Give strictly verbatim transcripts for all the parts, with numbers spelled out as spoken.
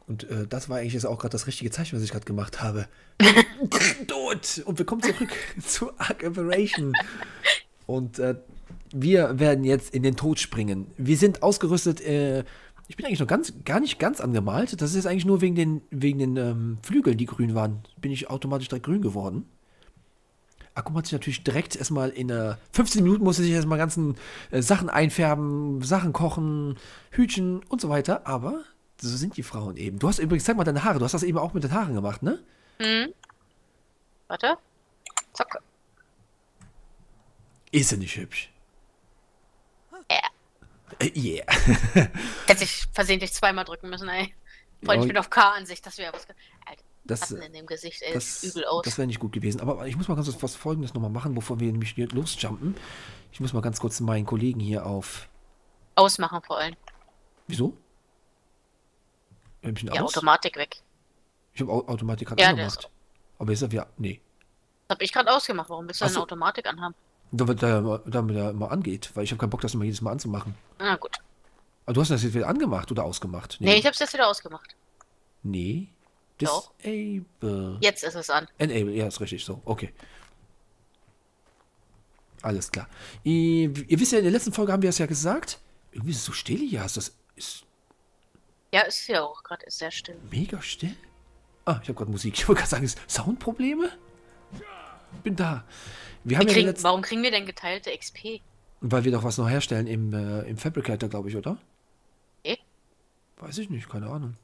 Und äh, das war eigentlich jetzt auch gerade das richtige Zeichen, was ich gerade gemacht habe. Tot! Und wir kommen zurück zu Ark Operation. Und äh, wir werden jetzt in den Tod springen. Wir sind ausgerüstet. Äh, ich bin eigentlich noch ganz, gar nicht ganz angemalt. Das ist jetzt eigentlich nur wegen den, wegen den ähm, Flügeln, die grün waren. Bin ich automatisch direkt grün geworden. Akku hat sich natürlich direkt erstmal in äh, fünfzehn Minuten musste sich erstmal ganzen äh, Sachen einfärben, Sachen kochen, Hütchen und so weiter. Aber so sind die Frauen eben. Du hast übrigens, zeig mal deine Haare. Du hast das eben auch mit den Haaren gemacht, ne? Mhm. Warte. Zack. Ist sie nicht hübsch? Ja. Äh, yeah. Hätte ich versehentlich zweimal drücken müssen, ey. Vor allem, ich bin auf K-Ansicht, das wäre was. Alter, Das, Ratten in dem Gesicht, ey, das, das sieht übel aus. das wäre nicht gut gewesen. Aber ich muss mal ganz kurz was Folgendes nochmal machen, bevor wir nämlich hier losjumpen. Ich muss mal ganz kurz meinen Kollegen hier auf... Ausmachen vor allem. Wieso? Ein bisschen Die aus? Automatik weg. Ich habe Automatik gerade Ja, angemacht. das- Aber ist er wieder... Nee. Das habe ich gerade ausgemacht. Warum willst du Ach eine so. Automatik anhaben? Damit er, damit er immer angeht. Weil ich habe keinen Bock, das immer jedes Mal anzumachen. Na gut. Aber du hast das jetzt wieder angemacht oder ausgemacht? Nee, ich hab's jetzt wieder ausgemacht. Nee. Doch. Disable. Jetzt ist es an. Enable, ja, ist richtig so. Okay. Alles klar. Ihr, ihr wisst ja, in der letzten Folge haben wir es ja gesagt. Irgendwie ist es so still hier. Ist das ist Ja, ist ja auch gerade sehr still. mega still. Ah, ich habe gerade Musik. Ich wollte gerade sagen, ist Soundprobleme? Bin da. Wir haben Wir ja kriegen, letzt, warum kriegen wir denn geteilte X P? weil wir doch was noch herstellen im, äh, im Fabricator, glaube ich, oder? Eh? Weiß ich nicht, keine Ahnung.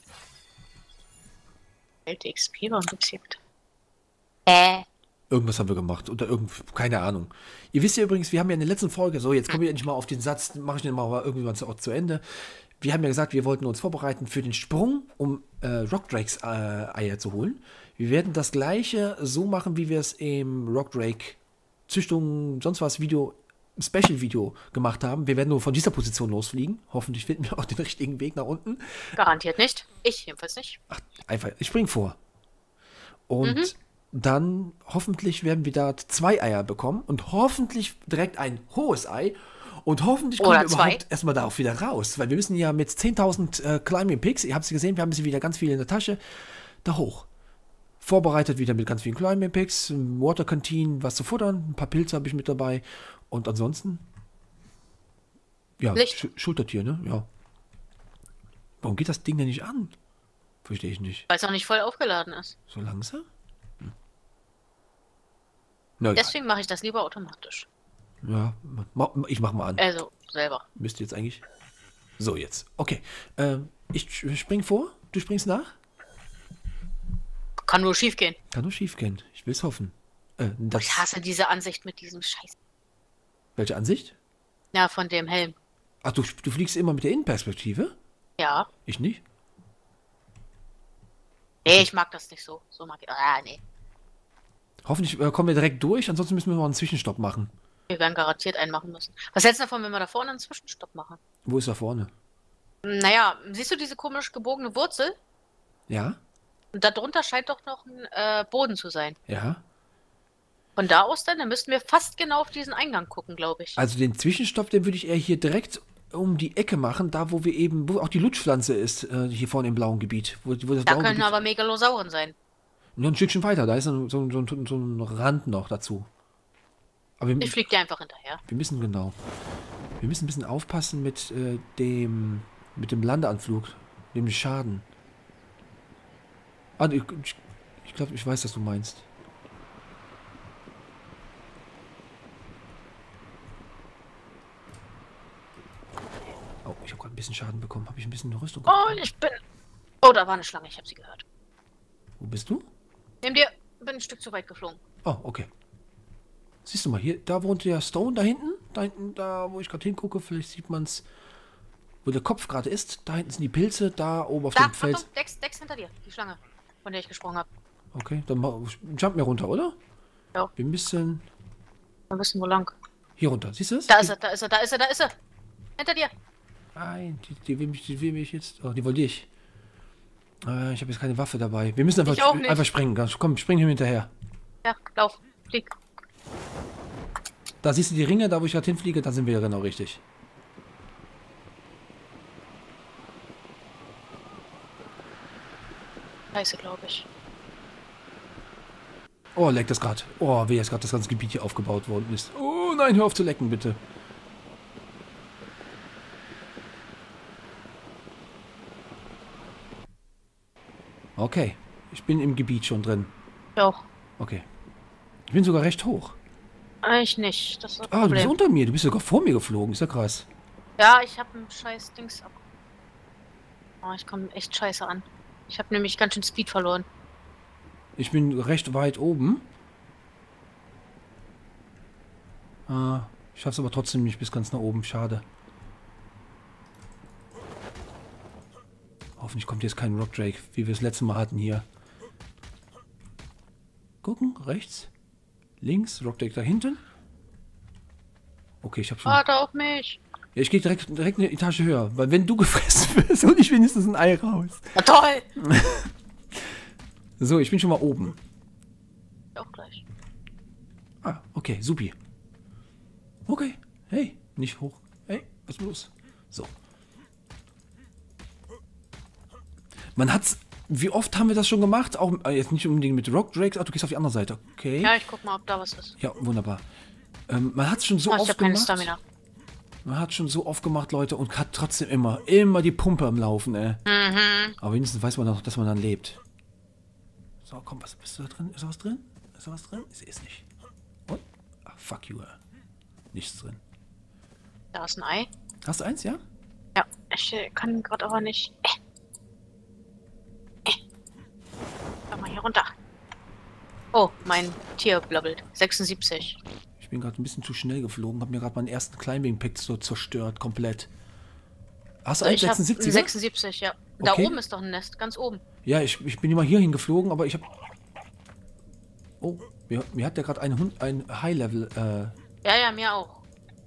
Geteilte X P, warum gibt's hier bitte? Äh. Irgendwas haben wir gemacht. Oder irgend, keine Ahnung. Ihr wisst ja übrigens, wir haben ja in der letzten Folge, so, jetzt kommen wir endlich mal auf den Satz, mache ich den mal irgendwann zu, zu Ende. Wir haben ja gesagt, wir wollten uns vorbereiten für den Sprung, um äh, Rockdrakes äh, Eier zu holen. Wir werden das gleiche so machen, wie wir es im Rockdrake Züchtung, sonst was Video, Special-Video gemacht haben. Wir werden nur von dieser Position losfliegen. Hoffentlich finden wir auch den richtigen Weg nach unten. Garantiert nicht. Ich jedenfalls nicht. Ach, einfach, ich spring vor. Und Mhm. dann hoffentlich werden wir da zwei Eier bekommen und hoffentlich direkt ein hohes Ei. Und hoffentlich kommen Oder wir zwei. überhaupt erstmal da auch wieder raus. Weil wir müssen ja mit zehntausend äh, Climbing Picks, ihr habt es gesehen, wir haben sie wieder ganz viel in der Tasche, da hoch. Vorbereitet wieder mit ganz vielen Climbing Picks, Water Canteen, was zu futtern, ein paar Pilze habe ich mit dabei. Und ansonsten, ja, Licht. Sch Schultertier, ne? Ja. Warum geht das Ding denn nicht an? Verstehe ich nicht. Weil es noch nicht voll aufgeladen ist. So langsam? Hm. Na, egal. Deswegen mache ich das lieber automatisch. Ja, ma- ma- ich mach mal an. Also, selber. Müsste jetzt eigentlich. So, jetzt. Okay. Ähm, ich sch- spring vor, du springst nach. Kann nur schief gehen. Kann nur schief gehen. Ich will's hoffen. Äh, das, Ich hasse diese Ansicht mit diesem Scheiß. welche Ansicht? Ja, von dem Helm. Ach, du, du fliegst immer mit der Innenperspektive? Ja. Ich nicht? Nee, ich mag das nicht so. So mag ich. Ah, nee. Hoffentlich äh, kommen wir direkt durch, ansonsten müssen wir mal einen Zwischenstopp machen. Wir werden garantiert einen machen müssen. Was hältst du davon, wenn wir da vorne einen Zwischenstopp machen? Wo ist da vorne? Naja, siehst du diese komisch gebogene Wurzel? Ja? Und darunter scheint doch noch ein äh, Boden zu sein. Ja? Von da aus dann, dann müssten wir fast genau auf diesen Eingang gucken, glaube ich. Also den Zwischenstopp, den würde ich eher hier direkt um die Ecke machen, da wo wir eben, wo auch die Lutschpflanze ist, äh, hier vorne im blauen Gebiet. Wo, wo das Da blaue können Gebiet, aber Megalosauren sein. Nur ein Stückchen weiter, da ist so, so, so, so ein Rand noch dazu. Aber wir, Ich flieg dir einfach hinterher. wir müssen genau. Wir müssen ein bisschen aufpassen mit äh, dem mit dem Landeanflug, dem Schaden. Ah, ich, ich, ich glaube, ich weiß, was du meinst. Oh, ich habe gerade ein bisschen Schaden bekommen. Habe ich ein bisschen Rüstung Oh, bekommen? ich bin... Oh, da war eine Schlange, ich habe sie gehört. Wo bist du? Nimm dir... Bin ein Stück zu weit geflogen. Oh, okay. Siehst du mal, hier, da wohnt der Stone, da hinten. Da hinten, da wo ich gerade hingucke, vielleicht sieht man es, wo der Kopf gerade ist. Da hinten sind die Pilze, da oben auf Da, dem Feld. Achtung, Dex, Dex hinter dir. Die Schlange, von der ich gesprungen habe. Okay, dann ma- jump mir runter, oder? Ja. Wir müssen Wir müssen wo lang? hier runter. Siehst du es? Da ist er, da ist er, da ist er, da ist er. Hinter dir. Nein, die, die, will mich, die will mich jetzt. Oh, die wollte ich. Äh, ich habe jetzt keine Waffe dabei. Wir müssen einfach, Ich auch nicht. einfach springen. Ganz- Komm, spring hier hinterher. Ja, lauf, flieg. Da siehst du die Ringe, da wo ich gerade hinfliege, da sind wir ja genau richtig. Scheiße, glaube ich. Oh, leckt das gerade. Oh, wie jetzt gerade das ganze Gebiet hier aufgebaut worden ist. Oh nein, hör auf zu lecken, bitte. Okay, ich bin im Gebiet schon drin. Ja. Okay. Ich bin sogar recht hoch. Ich nicht. Das ist das Ah, du bist Problem. unter mir. Du bist sogar vor mir geflogen. Ist ja krass. Ja, ich habe ein scheiß Dings ab. Oh, ich komme echt scheiße an. Ich habe nämlich ganz schön Speed verloren. Ich bin recht weit oben. Ah, ich schaff's aber trotzdem nicht bis ganz nach oben. Schade. Hoffentlich kommt jetzt kein Rock Drake, wie wir das letzte Mal hatten hier. Gucken, rechts, links, Rock Drake da hinten. Okay, ich hab schon... Warte auf mich. Ja, ich gehe direkt, direkt eine Etage höher, weil wenn du gefressen wirst, hol ich wenigstens ein Ei raus. Na toll. So, ich bin schon mal oben. Auch gleich. Ah, okay, supi. Okay, hey, nicht hoch. Hey, was ist los? So. Man hat's... Wie oft haben wir das schon gemacht? Auch äh, jetzt nicht unbedingt mit Rock Drakes. Ach, du gehst auf die andere Seite. Okay. Ja, ich guck mal, ob da was ist. Ja, wunderbar. Ähm, man hat es schon so Oh, ich oft habe keine gemacht. Stamina. Man hat schon so oft gemacht, Leute, und hat trotzdem immer, immer die Pumpe am Laufen, ey. Mhm. Aber wenigstens weiß man noch, dass man dann lebt. So, komm, was bist du da drin? Ist da was drin? Ist da was drin? Ich sehe es nicht. Und? Ach, fuck you, ey. Nichts drin. Da ist ein Ei. Hast du eins, ja? Ja, ich äh, kann gerade aber nicht. Äh. Äh. Komm mal hier runter. Oh, mein Tier blabbelt. sechsundsiebzig. Ich bin gerade ein bisschen zu schnell geflogen, habe mir gerade meinen ersten Climbing-Pack so zerstört, komplett. Hast du Also einen ich habe sechsundsiebzig? sechsundsiebzig, ja. Da Okay. oben ist doch ein Nest, ganz oben. Ja, ich, ich bin immer hier hingeflogen, aber ich habe... Oh, mir, mir hat der gerade ein Hund, ein High-Level, äh... Ja, ja, mir auch.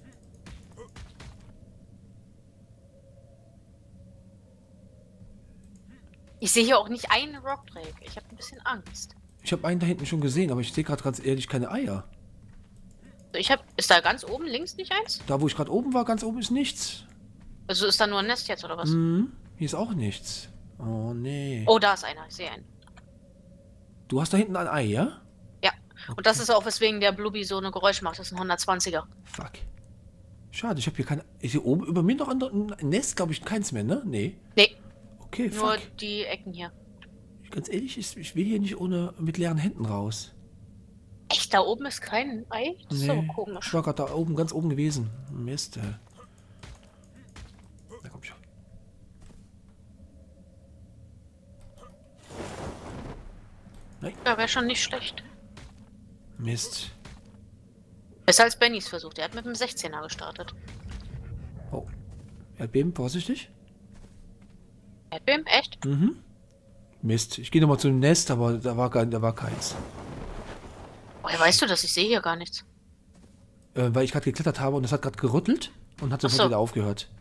Ich sehe hier auch nicht einen Rock Drake. Ich habe ein bisschen Angst. Ich habe einen da hinten schon gesehen, aber ich sehe gerade ganz ehrlich keine Eier. Ich habe, ist da ganz oben links nicht eins? Da, wo ich gerade oben war, ganz oben ist nichts. Also ist da nur ein Nest jetzt oder was? Mhm. Hier ist auch nichts. Oh, nee. Oh, da ist einer. Ich sehe einen. Du hast da hinten ein Ei, ja? Ja. Und das ist auch, weswegen der Blubby so eine Geräusch macht. Das ist ein hundertzwanziger. Fuck. Schade, ich habe hier keine... Ist hier oben über mir noch ein, ein Nest, glaube ich, keins mehr, ne? Nee. Nee, Okay, nur fuck. die Ecken hier. Ganz ehrlich, ich, ich will hier nicht ohne mit leeren Händen raus. Echt, da oben ist kein Ei? Das ist so Ich komisch. war gerade da oben, ganz oben gewesen. Mist, ey. Na komm schon. Ja, wäre schon nicht schlecht. Mist. Besser als Bennys Versuch. Der hat mit einem sechzehner gestartet. Oh. Erdbeben, vorsichtig. Erdbeben? Echt? Mhm. Mist. Ich gehe nochmal zu dem Nest, aber da war, kein, da war keins. Woher weißt du das? Ich sehe hier gar nichts. Äh, weil ich gerade geklettert habe und es hat gerade gerüttelt und hat sofort so. wieder aufgehört.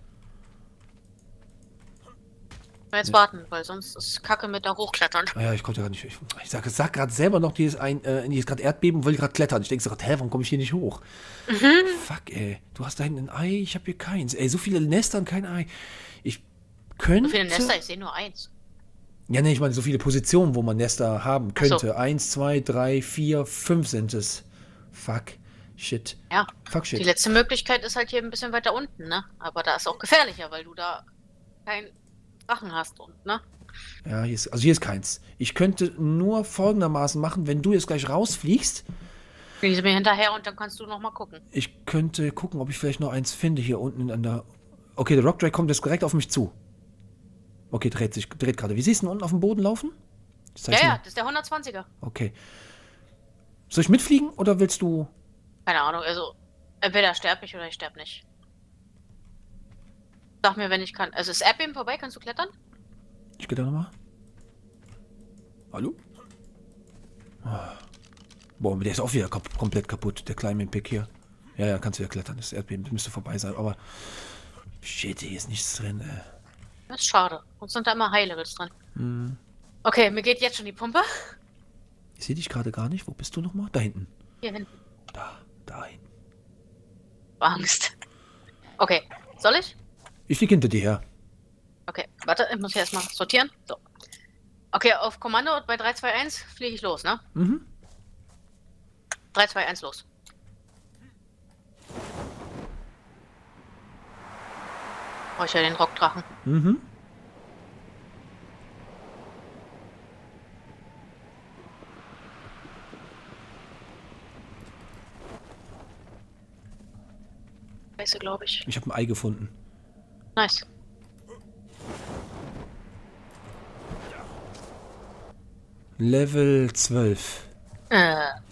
Mal jetzt warten, weil sonst ist Kacke mit da hochklettern. Ah ja, ich konnte gar nicht. Ich, ich sag, sag gerade selber noch, die ist ein, äh, die ist gerade Erdbeben und will gerade klettern. Ich denke so, hä, warum komme ich hier nicht hoch? Mhm. Fuck, ey. Du hast da hinten ein Ei, ich habe hier keins. Ey, so viele Nester und kein Ei. Ich könnte... So viele Nester? Ich sehe nur eins. Ja, ne, ich meine, so viele Positionen, wo man Nester haben Ach so. könnte. Eins, zwei, drei, vier, fünf sind es. Fuck. Shit. Ja. Fuck, Die shit. letzte Möglichkeit ist halt hier ein bisschen weiter unten, ne? Aber da ist auch gefährlicher, weil du da keinen Drachen hast und, ne? Ja, hier ist, also hier ist keins. Ich könnte nur folgendermaßen machen, wenn du jetzt gleich rausfliegst. Fliegen sie mir hinterher und dann kannst du noch mal gucken. Ich könnte gucken, ob ich vielleicht noch eins finde hier unten an der... Okay, der Rock Drake kommt jetzt direkt auf mich zu. Okay, dreht sich, dreht gerade. Wie siehst du ihn unten auf dem Boden laufen? Das Ja, heißt ja, nur- das ist der hundertzwanziger. Okay. Soll ich mitfliegen oder willst du... Keine Ahnung, also entweder sterbe ich oder ich sterbe nicht. Sag mir, wenn ich kann. Also ist Erdbeben vorbei? Kannst du klettern? Ich gehe da nochmal. Hallo? Ah. Boah, der ist auch wieder kap komplett kaputt, der Climbing Pick hier. Ja, ja, kannst wieder klettern. Das Erdbeben das müsste vorbei sein, aber... Shit, hier ist nichts drin, ey. Das ist schade. Uns sind da immer High-Levels drin. Hm. Okay, mir geht jetzt schon die Pumpe. Ich sehe dich gerade gar nicht. Wo bist du nochmal? Da hinten. Hier hinten. Da, da hinten. Angst. Okay, soll ich? Ich fliege hinter dir her. Okay, warte, ich muss hier erstmal sortieren. So. Okay, auf Kommando und bei drei, zwei, eins fliege ich los, ne? Mhm. drei, zwei, eins, los. Brauche ich ja den Rockdrachen. Mhm. Weiße, glaube ich. Ich habe ein Ei gefunden. Nice. Level zwölf. Äh,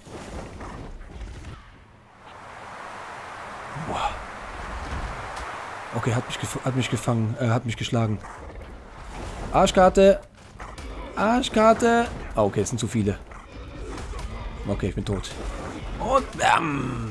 Boah. Okay, hat mich, gef hat mich gefangen, äh, hat mich geschlagen. Arschkarte. Arschkarte. Ah, okay, es sind zu viele. Okay, ich bin tot. Und bam.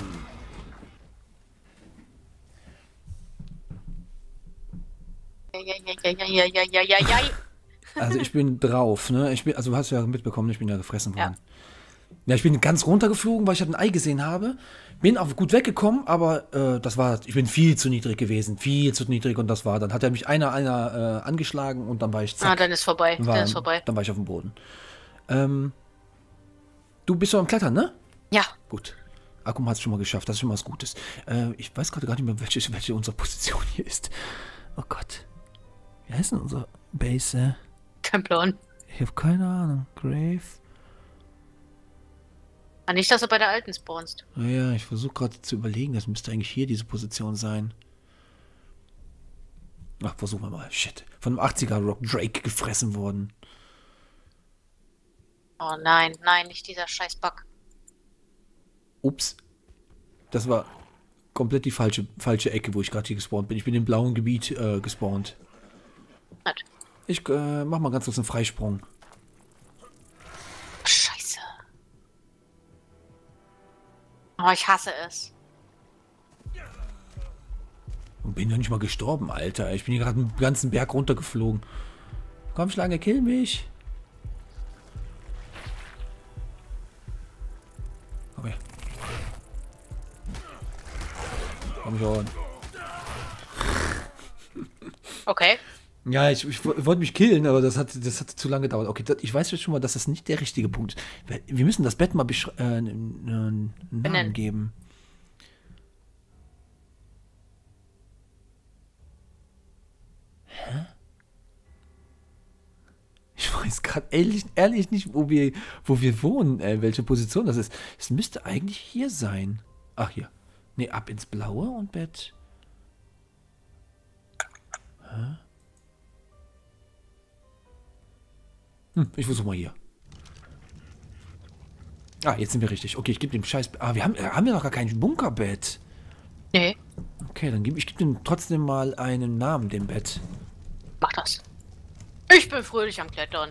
ja, ja, ja, ja, ja, ja, ja, ja. Also ich bin drauf, ne? Ich bin, also du hast ja mitbekommen, ich bin ja gefressen worden. Ja. Ja, ich bin ganz runtergeflogen, weil ich halt ein Ei gesehen habe. Bin auch gut weggekommen, aber äh, das war, ich bin viel zu niedrig gewesen, viel zu niedrig und das war, dann hat er mich einer, einer äh, angeschlagen und dann war ich zack. Ah, dann ist vorbei. war, Dann ist vorbei. Dann war ich auf dem Boden. Ähm, du bist so am Klettern, ne? Ja. Gut. Akkum hat es schon mal geschafft, das ist schon mal was Gutes. Äh, ich weiß gerade gar nicht mehr, welche, welche unsere Position hier ist. Oh Gott. Wie heißt denn unsere Base? Kein Plan. Ich habe keine Ahnung. Grave. Ah, nicht, dass du bei der alten spawnst. Naja, ich versuche gerade zu überlegen, das müsste eigentlich hier diese Position sein. Ach, versuchen wir mal. Shit. Von einem achtziger Rock Drake gefressen worden. Oh nein, nein, nicht dieser scheiß Bug. Ups. Das war komplett die falsche, falsche Ecke, wo ich gerade hier gespawnt bin. Ich bin im blauen Gebiet äh, gespawnt. Nett. Ich äh, mach mal ganz kurz einen Freisprung. Scheiße. Oh, ich hasse es. Und bin ja nicht mal gestorben, Alter. Ich bin hier gerade einen ganzen Berg runtergeflogen. Komm, Schlange, kill mich. Komm her. Komm schon. Okay. Ja, ich, ich wollte mich killen, aber das hat, das hat zu lange gedauert. Okay, das, ich weiß jetzt schon mal, dass das nicht der richtige Punkt ist. Wir müssen das Bett mal besch- äh, einen, einen Namen Benennen. geben. Hä? Ich weiß gerade ehrlich, ehrlich nicht, wo wir, wo wir wohnen, äh, welche Position das ist. Es müsste eigentlich hier sein. Ach, hier. Nee, ab ins Blaue und Bett. Hä? Hm, ich versuche mal hier. Ah, jetzt sind wir richtig. Okay, ich gebe dem Scheiß... Ah, wir haben, äh, haben wir noch gar kein Bunkerbett. Nee, Okay, dann gebe ich gebe dem trotzdem mal einen Namen, dem Bett. mach das. Ich bin fröhlich am Klettern.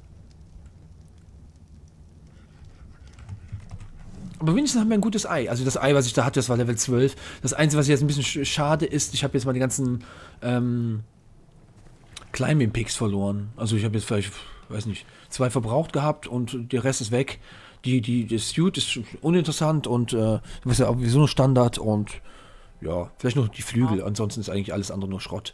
Aber wenigstens haben wir ein gutes Ei. Also das Ei, was ich da hatte, das war Level zwölf. Das Einzige, was jetzt ein bisschen sch schade ist, ich habe jetzt mal die ganzen ähm, Climbing-Picks verloren. Also ich habe jetzt vielleicht, weiß nicht, zwei verbraucht gehabt und der Rest ist weg. Die, die, das Suit ist uninteressant und äh, das ist ja sowieso nur Standard und ja, vielleicht noch die Flügel. Ja. Ansonsten ist eigentlich alles andere nur Schrott.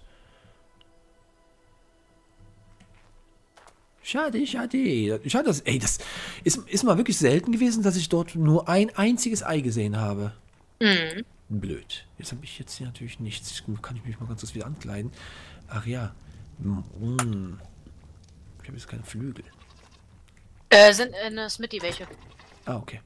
Schade, schade. Schade, dass, ey, das ist, ist mal wirklich selten gewesen, dass ich dort nur ein einziges Ei gesehen habe. Mhm. Blöd. Jetzt habe ich jetzt hier natürlich nichts. Kann ich mich mal ganz kurz wieder ankleiden? Ach ja. Mm. Ich habe jetzt keine Flügel. Äh, sind in der Smitty welche. Ah, okay.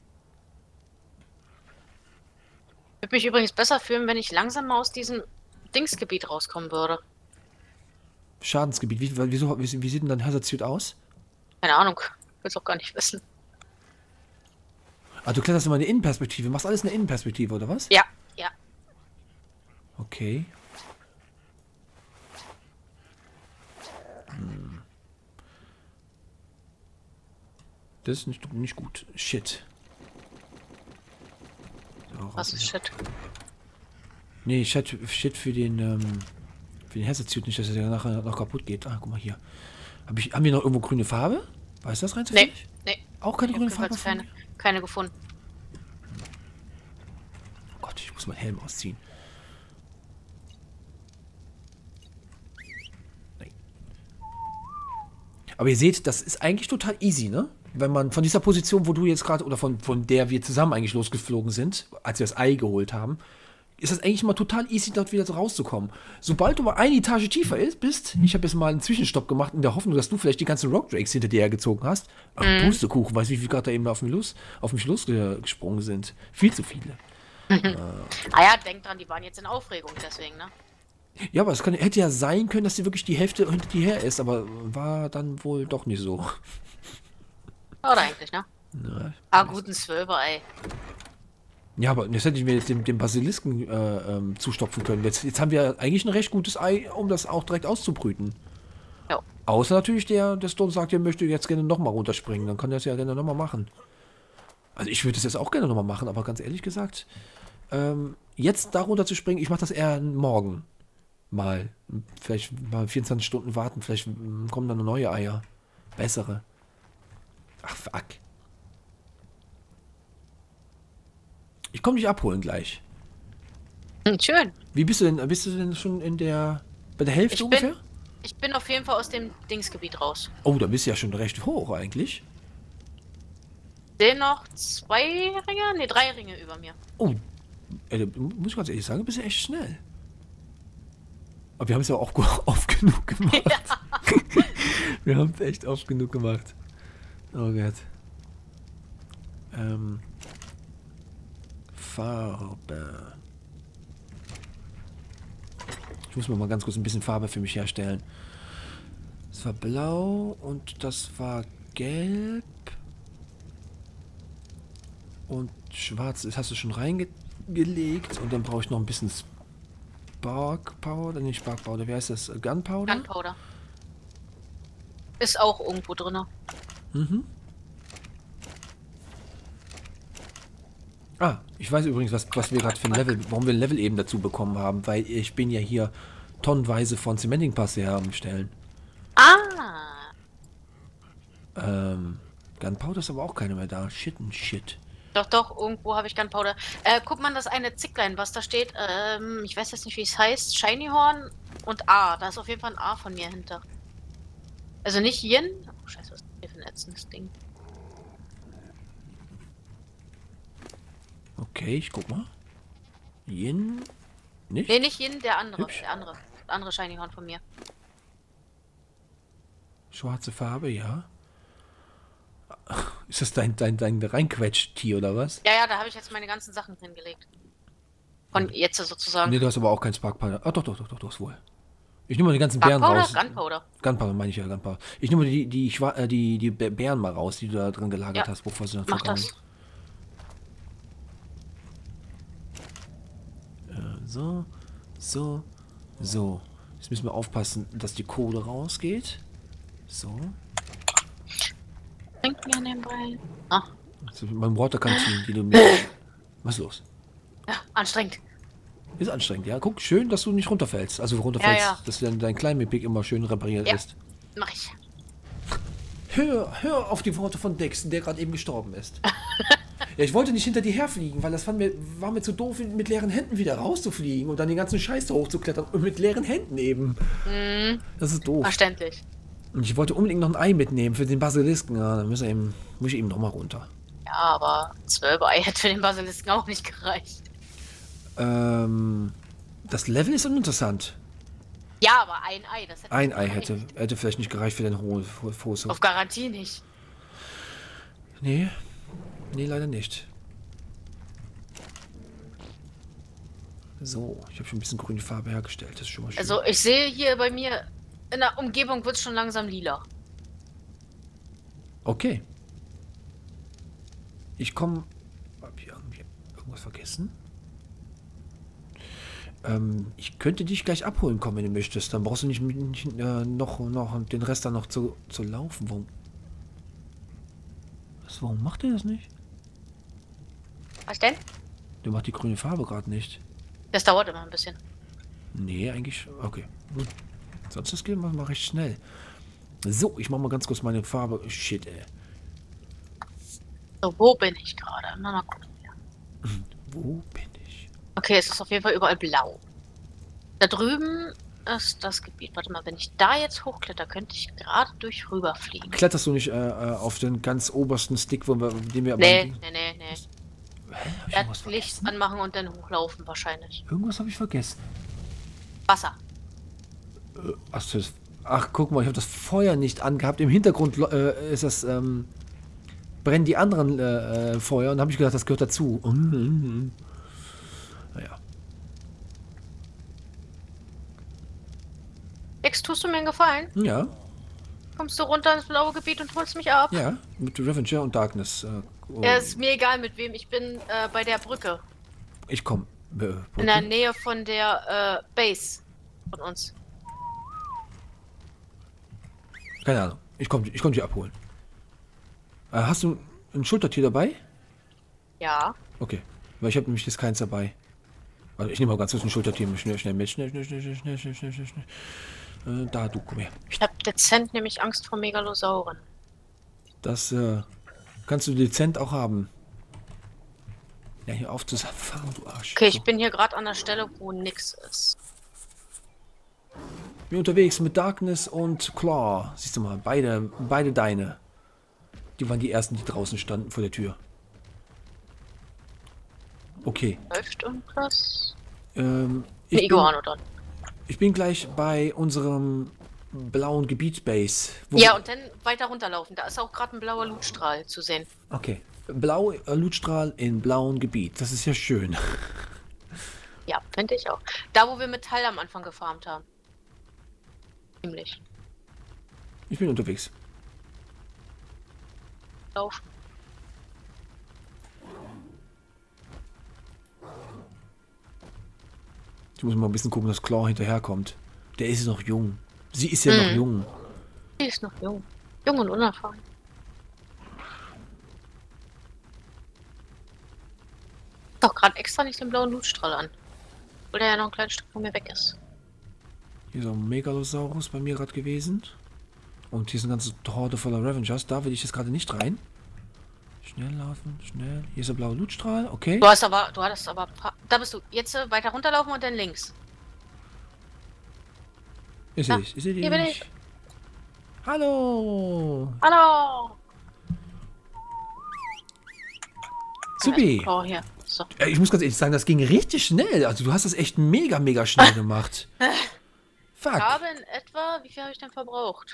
Würde mich übrigens besser fühlen, wenn ich langsam mal aus diesem Dingsgebiet rauskommen würde. Schadensgebiet. Wie, wieso, wie, wie sieht denn dein Hazard Suit aus? Keine Ahnung. Will's auch gar nicht wissen. Ah, du kletterst immer in eine Innenperspektive. Machst alles in der Innenperspektive, oder was? Ja, ja. Okay. Hm. Das ist nicht, nicht gut. Shit. So, Was ist Shit? Nee, Shit, Shit für den, ähm, für den Hazard-Suit nicht, dass er nachher noch kaputt geht. Ah, guck mal hier. Hab ich, haben wir noch irgendwo grüne Farbe? Weißt du das rein Nee, zufällig? nee. Auch keine Ich grüne hab Farbe? jedenfalls keine, keine gefunden. Oh Gott, ich muss meinen Helm ausziehen. Nein. Aber ihr seht, das ist eigentlich total easy, ne? Wenn man von dieser Position, wo du jetzt gerade, oder von, von der wir zusammen eigentlich losgeflogen sind, als wir das Ei geholt haben, ist das eigentlich mal total easy, dort wieder rauszukommen. Sobald du mal eine Etage tiefer ist, bist, ich habe jetzt mal einen Zwischenstopp gemacht, in der Hoffnung, dass du vielleicht die ganzen Rock Drakes hinter dir hergezogen hast. Ach, Mhm. Pustekuchen, weißt du, wie viele gerade da eben auf mich, los, auf mich losgesprungen sind? Viel zu viele. Ah ja, denk dran, die waren jetzt in Aufregung deswegen, ne? Ja, aber es kann, hätte ja sein können, dass die wirklich die Hälfte hinter dir her ist, aber war dann wohl doch nicht so. Oder eigentlich, ne? Na, Ah, guten Zwölfer, ey. ja, aber jetzt hätte ich mir jetzt den, den Basilisken äh, ähm, zustopfen können. Jetzt, jetzt haben wir eigentlich ein recht gutes Ei, um das auch direkt auszubrüten. Ja. Außer natürlich der, der Stone sagt, er möchte jetzt gerne nochmal runterspringen. Dann kann er es ja gerne nochmal machen. Also ich würde es jetzt auch gerne nochmal machen, aber ganz ehrlich gesagt, ähm, jetzt da runter zu springen, ich mache das eher morgen mal. Vielleicht mal vierundzwanzig Stunden warten, vielleicht mm, kommen dann neue Eier. Bessere. Ach, fuck. Ich komme dich abholen gleich. Hm, schön. Wie bist du denn? Bist du denn schon in der, bei der Hälfte Ich ungefähr? bin, ich bin auf jeden Fall aus dem Dingsgebiet raus. Oh, da bist du ja schon recht hoch eigentlich. Sehen noch zwei Ringe? Ne, drei Ringe über mir. Oh, äh, muss ich ganz ehrlich sagen, bist du echt schnell. Aber wir haben es ja auch oft genug gemacht. Ja. Wir haben es echt oft genug gemacht. Oh Gott. Ähm. Farbe. Ich muss mir mal ganz kurz ein bisschen Farbe für mich herstellen. Das war blau und das war gelb. Und schwarz, das hast du schon reingelegt. Und dann brauche ich noch ein bisschen Spark Powder. Nicht Spark Powder, wie heißt das? Gunpowder? Gunpowder. Ist auch irgendwo drin. Mhm. Ah, ich weiß übrigens, was, was wir gerade für ein Level, warum wir ein Level eben dazu bekommen haben, weil ich bin ja hier tonnenweise von Cementing Paste herstellen. Ah. Ähm, Gunpowder ist aber auch keine mehr da. Shit und shit. Doch, doch, irgendwo habe ich Gunpowder. Äh, guck mal, das eine Zicklein, was da steht. Ähm, ich weiß jetzt nicht, wie es heißt. Shiny Horn und A. Da ist auf jeden Fall ein A von mir hinter. Also nicht Yin. Oh, scheiße, was ist hier für ein ätzendes Ding? Okay, ich guck mal. Yin. Nicht? Nee, nicht Yin, der andere. Hübsch. Der andere. Der andere Shiny Horn von mir. Schwarze Farbe, ja. Ist das dein, dein, dein Reinquetsch-Tier oder was? Ja, ja, da habe ich jetzt meine ganzen Sachen hingelegt. Von jetzt sozusagen. Nee, du hast aber auch kein Spark Powder. Ah, doch, doch, doch, doch, doch, wohl. Ich nehme mal die ganzen Bären Gunpowder? raus. Gunpowder. Gunpowder meine ich ja, Gunpowder. Ich nehme mal die, die, Schwa äh, die, die Bä- Bären mal raus, die du da drin gelagert Ja, hast, bevor sie dann Mach vergauen. das. Äh, so, so, so. Jetzt müssen wir aufpassen, dass die Kohle rausgeht. So. Bringt mir nebenbei. Ah, Das ist mit meinem Waterkantinen, die du mir... Was ist los? ja, anstrengend. Ist anstrengend, ja. Guck, schön, dass du nicht runterfällst. Also runterfällst, Ja, ja. dass dein, dein Kleinmipik immer schön repariert Ja. ist. Mach ich. Hör, hör auf die Worte von Dex, der gerade eben gestorben ist. Ja, ich wollte nicht hinter dir herfliegen, weil das war mir, war mir zu doof, mit leeren Händen wieder rauszufliegen und dann den ganzen Scheiß da hochzuklettern und mit leeren Händen eben. Mhm. Das ist doof. Verständlich. Und ich wollte unbedingt noch ein Ei mitnehmen für den Basilisken. Ja, dann muss, er eben, muss ich eben nochmal runter. Ja, aber zwölf Ei hätte für den Basilisken auch nicht gereicht. Ähm, das Level ist uninteressant. Ja, aber ein Ei, das hätte Ein nicht Ei gereicht. hätte, hätte vielleicht nicht gereicht für den hohen Fuß. Auf Garantie nicht. Nee, nee, leider nicht. So, ich habe schon ein bisschen grüne Farbe hergestellt. Das ist schon mal schön. Also ich sehe hier bei mir, in der Umgebung wird es schon langsam lila. Okay. Ich komme... Hab ich irgendwie irgendwas vergessen? Ähm, ich könnte dich gleich abholen kommen, wenn du möchtest. Dann brauchst du nicht, nicht äh, noch, noch den Rest dann noch zu, zu laufen. Warum? Was, warum macht er das nicht? Was denn? Der macht die grüne Farbe gerade nicht. Das dauert immer ein bisschen. Nee, eigentlich... Okay, gut. Sonst das geht mal mal recht schnell. So, ich mach mal ganz kurz meine Farbe. Shit, ey. So, wo bin ich gerade? Na, mal gucken. Wo bin ich? Okay, es ist auf jeden Fall überall blau. Da drüben ist das Gebiet. Warte mal, wenn ich da jetzt hochkletter, könnte ich gerade durch rüberfliegen. Kletterst du nicht äh, äh, auf den ganz obersten Stick, wo wir, den wir Nee, beim- nee, nee, nee. Hä? Hab ich Er irgendwas hat Licht vergessen? anmachen und dann hochlaufen wahrscheinlich. Irgendwas habe ich vergessen. Wasser. Ach, das, ach, guck mal, ich habe das Feuer nicht angehabt. Im Hintergrund äh, ist das, ähm, brennen die anderen äh, äh, Feuer und habe ich gedacht, das gehört dazu. Mm, mm, mm. Naja. X, tust du mir einen Gefallen? Ja, Kommst du runter ins blaue Gebiet und holst mich ab? ja, mit Revenger und Darkness. Äh, oh, Ja, ist mir egal mit wem. Ich bin äh, bei der Brücke. ich komme. Äh, In der Nähe von der äh, Base von uns. Keine Ahnung. Ich komme ich komm dich abholen. Äh, hast du ein Schultertier dabei? Ja. Okay. Weil ich habe nämlich jetzt keins dabei. Also ich nehme mal ganz kurz ein Schultertier mit. Schnell, schnell mit. Schnell, schnell, schnell, schnell, schnell, schnell, schnell, schnell, schnell. Äh, da, du, komm her. Ich habe dezent nämlich Angst vor Megalosauren. Das äh, kannst du dezent auch haben. Ja, hier auf zusammenfahren, du Arsch. Okay, So. ich bin hier gerade an der Stelle, wo nix ist. Bin unterwegs mit Darkness und Claw. Siehst du mal, beide, beide deine. Die waren die ersten, die draußen standen vor der Tür. Okay. Läuft irgendwas? Ähm, Eine ich, bin, Iguanodon. ich bin gleich bei unserem blauen Gebietsbase. wo Ja, wir- und dann weiter runterlaufen. Da ist auch gerade ein blauer Lutstrahl zu sehen. Okay. Blau äh, Lutstrahl in blauem Gebiet. Das ist ja schön. Ja, finde ich auch. Da, wo wir Metall am Anfang gefarmt haben. Ziemlich. Ich bin unterwegs. Lauf. Ich muss mal ein bisschen gucken, dass Claw hinterherkommt. Der ist noch jung. Sie ist ja Mhm. noch jung. Die ist noch jung. Jung und unerfahren. Doch gerade extra nicht den blauen Lutstrahl an. Weil der ja noch ein kleines Stück von mir weg ist. Hier ist auch ein Megalosaurus bei mir gerade gewesen. Und hier ist eine ganze Horde voller Revengers. Da will ich jetzt gerade nicht rein. Schnell laufen, schnell. Hier ist der blaue Lutstrahl, okay. Du hast aber, du hattest aber, pa- da bist du. Jetzt äh, weiter runterlaufen und dann links. Ich sehe Ah, dich, ich sehe dich. hier bin ich. Hallo. Hallo! Supi. Oh, hier. So. Äh, Ich muss ganz ehrlich sagen, das ging richtig schnell. Also du hast das echt mega, mega schnell gemacht. Fuck. Ich habe in etwa, wie viel habe ich denn verbraucht?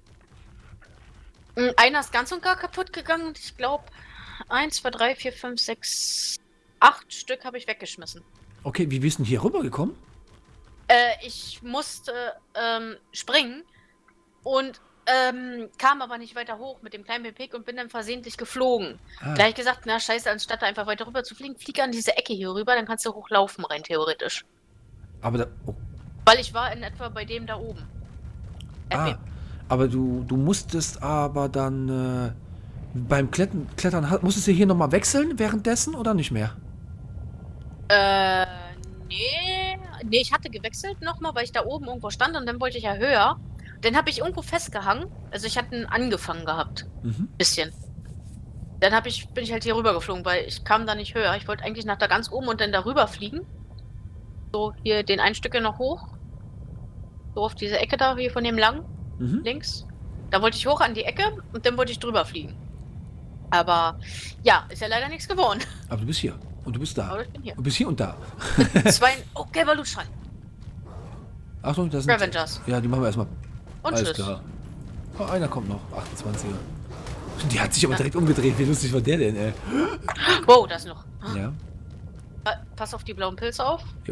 Mm, Einer ist ganz und gar kaputt gegangen und ich glaube, eins, zwei, drei, vier, fünf, sechs, acht Stück habe ich weggeschmissen. Okay, wie bist du denn hier rübergekommen? Äh, ich musste ähm, springen und ähm, kam aber nicht weiter hoch mit dem kleinen Pepek und bin dann versehentlich geflogen. Ah, Gleich gesagt, na scheiße, anstatt da einfach weiter rüber zu fliegen, flieg an diese Ecke hier rüber, dann kannst du hochlaufen rein theoretisch. aber da, oh, Weil ich war in etwa bei dem da oben. Äh, ah, wem? aber du, du musstest aber dann äh, beim Klettern, Klettern, ha- musstest du hier nochmal wechseln währenddessen oder nicht mehr? Äh, nee. Nee, ich hatte gewechselt nochmal, weil ich da oben irgendwo stand und dann wollte ich ja höher. Dann habe ich irgendwo festgehangen. Also ich hatte einen angefangen gehabt. Mhm. Bisschen. Dann hab ich, bin ich halt hier rüber geflogen, weil ich kam da nicht höher. Ich wollte eigentlich nach da ganz oben und dann darüber fliegen. So, hier den ein Stücke noch hoch. So auf diese Ecke da, hier von dem lang, Mhm. links. Da wollte ich hoch an die Ecke und dann wollte ich drüber fliegen. Aber ja, ist ja leider nichts geworden. Aber du bist hier und du bist da. Aber ich bin hier. Du bist hier und da. Zwei. Oh, gelber Lutschall. Achtung, das sind... Revengers. Ja, die machen wir erstmal. Und Alles Tschüss. klar. Oh, einer kommt noch. achtundzwanziger. Die hat sich aber direkt umgedreht. Wie lustig war der denn, ey? Wow, das noch. Ja. Pa- Pass auf die blauen Pilze auf. Jo.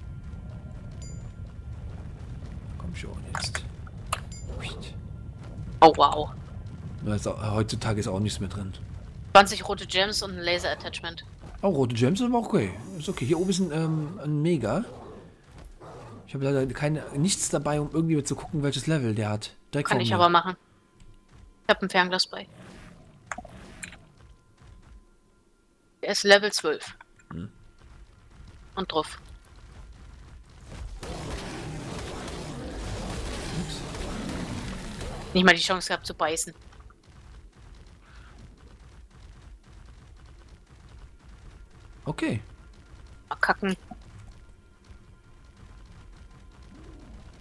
Komm schon, jetzt. Oh, wow. Da ist auch, heutzutage ist auch nichts mehr drin. zwanzig rote Gems und ein Laser-Attachment. Oh, rote Gems ist aber auch okay. Ist okay. Hier oben ist ein, ähm, ein Mega. Ich habe leider keine, nichts dabei, um irgendwie zu gucken, welches Level der hat. Direkt Kann vor ich mir. aber machen. Ich habe ein Fernglas bei. Er ist Level zwölf. Hm. Und drauf. Ups. Nicht mal die Chance gehabt zu beißen. Okay. Mal kacken.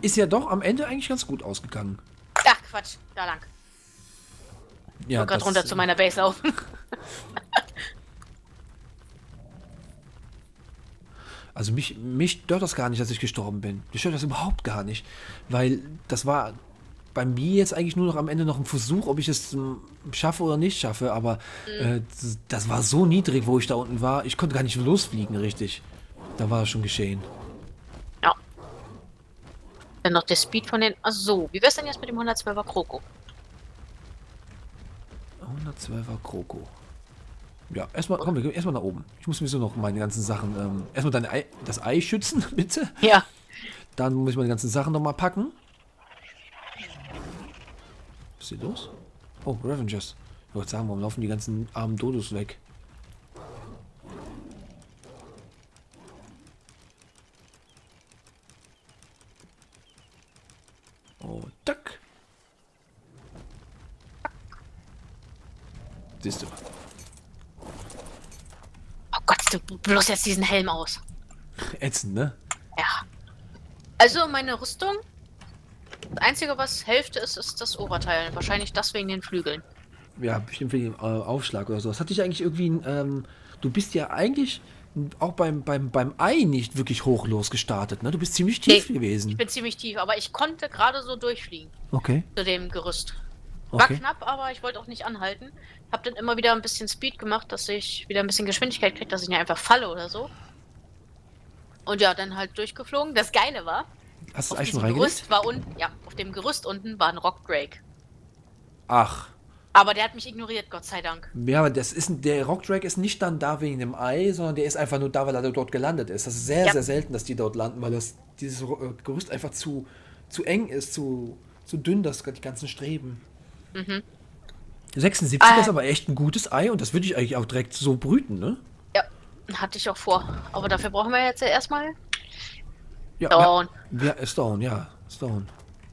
ist ja doch am Ende eigentlich ganz gut ausgegangen. Ach, Quatsch. Da lang. Ich Ja, wollte gerade runter zu meiner Base laufen. Also mich, mich stört das gar nicht, dass ich gestorben bin. Mich stört das überhaupt gar nicht. Weil das war bei mir jetzt eigentlich nur noch am Ende noch ein Versuch, ob ich es ähm, schaffe oder nicht schaffe. Aber mhm. äh, das, das war so niedrig, wo ich da unten war. Ich konnte gar nicht losfliegen, richtig. Da war es schon geschehen. Ja. Dann noch der Speed von den... Ach so, wie wär's denn jetzt mit dem hundertzwölfer Kroko? hundertzwölfer Kroko. Ja, erstmal, komm, wir gehen erstmal nach oben. Ich muss mir so noch meine ganzen Sachen, ähm, erstmal dein Ei, das Ei schützen, bitte. Ja. Dann muss ich meine ganzen Sachen nochmal packen. Was ist hier los? Oh, Revengers. Ich wollte sagen, warum laufen die ganzen armen Dodos weg? Oh, tack. Siehst du. Oh Gott, du bloß jetzt diesen Helm aus. Ätzend, ne? Ja. Also meine Rüstung, das Einzige, was Hälfte ist, ist das Oberteil. Wahrscheinlich das wegen den Flügeln. Ja, bestimmt für den äh, Aufschlag oder so. Das hat dich eigentlich irgendwie, ähm, du bist ja eigentlich auch beim, beim, beim Ei nicht wirklich hoch losgestartet, ne? Du bist ziemlich tief nee, gewesen. Ich bin ziemlich tief, aber ich konnte gerade so durchfliegen. Okay. Zu dem Gerüst. War Okay. knapp, aber ich wollte auch nicht anhalten. Hab dann immer wieder ein bisschen Speed gemacht, dass ich wieder ein bisschen Geschwindigkeit kriege, dass ich nicht einfach falle oder so. Und ja, dann halt durchgeflogen. Das Geile war, Hast du auf das Ei schon diesem reingelegt? Gerüst war unten, ja, auf dem Gerüst unten war ein Rock Drake. Ach. Aber der hat mich ignoriert, Gott sei Dank. Ja, aber das ist, der Rockdrake ist nicht dann da wegen dem Ei, sondern der ist einfach nur da, weil er dort gelandet ist. Das ist sehr, Ja. sehr selten, dass die dort landen, weil das, dieses äh, Gerüst einfach zu, zu eng ist, zu, zu dünn, das die ganzen Streben. Mhm. sechsundsiebzig Äh. ist aber echt ein gutes Ei und das würde ich eigentlich auch direkt so brüten, ne? Ja, hatte ich auch vor. Aber dafür brauchen wir jetzt ja erstmal Ja, Stone. Ja, ja, Stone, ja, Stone.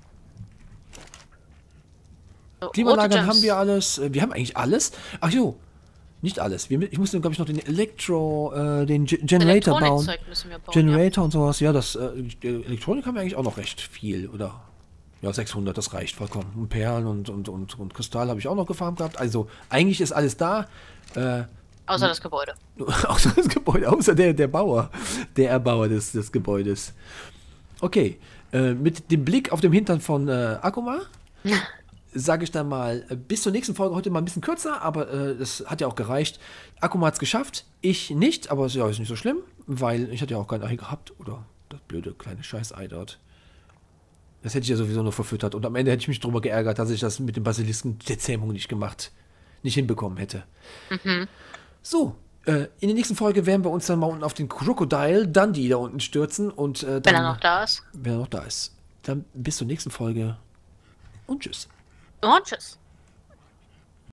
So, rote Klimaanlagen Gems. haben wir alles. äh, Wir haben eigentlich alles. Ach jo, nicht alles. Wir, ich muss dann, glaube ich, noch den Elektro, äh, den Ge- Generator bauen. Elektronikzeug müssen wir bauen, Generator und sowas. Ja, das äh, die Elektronik haben wir eigentlich auch noch recht viel, oder? Ja, sechshundert, das reicht vollkommen. Und Perlen und, und, und, und Kristall habe ich auch noch gefarmt gehabt. Also, eigentlich ist alles da. Äh, Außer das Gebäude. außer das Gebäude, außer der, der Bauer. Der Erbauer des, des Gebäudes. Okay. Äh, mit dem Blick auf dem Hintern von äh, Akuma sage ich dann mal, äh, bis zur nächsten Folge, heute mal ein bisschen kürzer, aber äh, das hat ja auch gereicht. Akuma hat es geschafft, ich nicht, aber ja, ist nicht so schlimm, weil ich hatte ja auch kein Ei gehabt, oder das blöde kleine Scheiß-Ei dort. Das hätte ich ja sowieso nur verfüttert und am Ende hätte ich mich darüber geärgert, dass ich das mit dem Basilisken der Zähmung nicht gemacht, nicht hinbekommen hätte. Mhm. So, äh, in der nächsten Folge werden wir uns dann mal unten auf den Crocodile Dundee da unten stürzen und äh, dann, Wenn er noch da ist. wenn er noch da ist. Dann bis zur nächsten Folge und tschüss. Und tschüss.